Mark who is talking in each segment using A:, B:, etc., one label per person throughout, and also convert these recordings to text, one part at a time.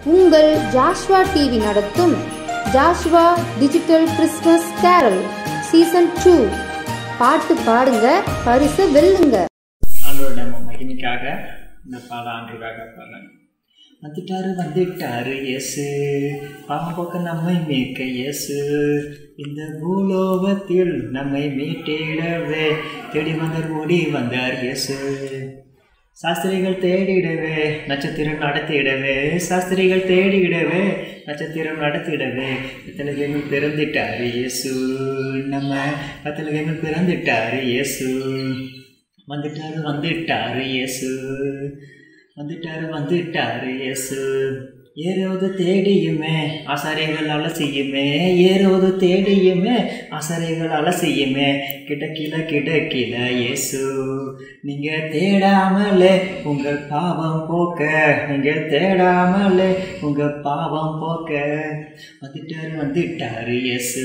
A: உங்கள் Joshua TV நடத்தும் Joshua digital Christmas carol season 2 பாட்டு பாடுங்க, பரிசு வெல்லுங்க.
B: ஆண்டவருடைய மகிமைக்காக இந்த பாடம் ஆண்டவருக்காக பாடுறேன். வந்துட்டாரு இயேசு, பாவம் போக்க நம்மை மீட்க இயேசு, இந்த பூலோகத்தில் நம்மை மீட்டிடவே தேடி வந்தார், ஓடி வந்தார் இயேசு. சாஸ்திரிகள் தேடிடவே நட்சத்திரம் நடத்திடவே, சாஸ்திரிகள் தேடிடவே நட்சத்திரம் நடத்திடவே பெத்லகேமில் பிறந்துட்டாரு இயேசு, நம்ம பெத்லகேமில் பிறந்துட்டாரு இயேசு. வந்துட்டாரு இயேசு, வந்துட்டாரு இயேசு. ஏறுவது தேடியுமே ஆசாரியர்கள் அலசியுமே, ஏறுவது தேடியுமே ஆசாரியர்கள் அலசியுமே, கிடக்கில இயேசு. நீங்கள் தேடாமலே உங்கள் பாவம் போக்க, நீங்கள் தேடாமலே உங்கள் பாவம் போக்க வந்துட்டாரு இயேசு,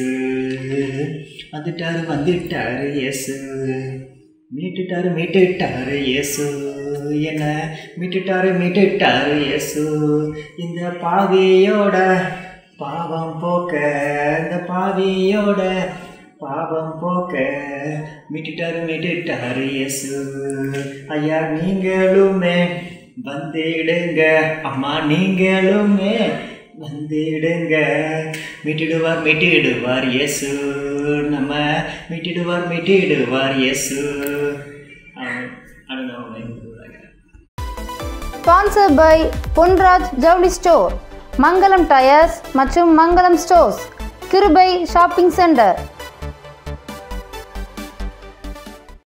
B: வந்துட்டாரு இயேசு. மீட்டுட்டாரு இயேசு, என்ன மீட்டுட்டாரு இயேசு. இந்த பாவியோட பாவம் போக்க, இந்த பாவியோட பாவம் போக்க மீட்டுட்டாரு இயேசு. ஐயா நீங்களுமே வந்திடுங்க, அம்மா நீங்களுமே வந்திடுங்க, மீட்டிடுவார் இயேசு, நம்ம மீட்டிடுவார் இயேசு.
A: ஸ்பான்சர் பை பொன்ராஜ் ஜவுளி ஸ்டோர், மங்களம் டயர்ஸ் மற்றும் Mangalam stores, Kirubai shopping centre.